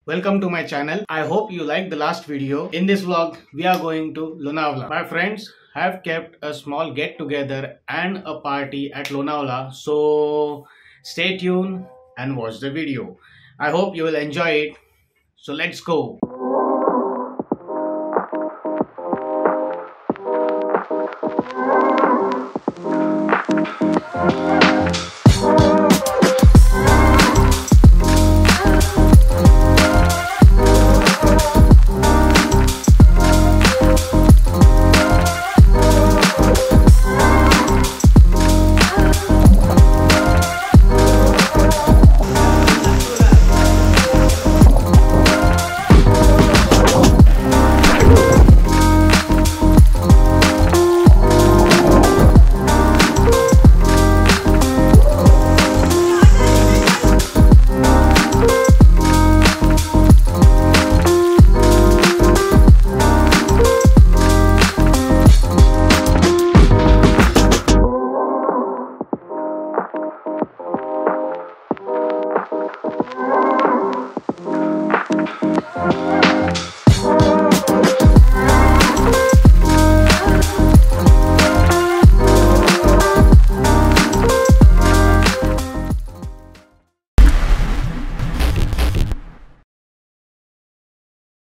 Welcome to my channel. I hope you liked the last video. In this vlog, we are going to Lonavala. My friends have kept a small get together and a party at Lonavala. So stay tuned and watch the video. I hope you will enjoy it. So let's go.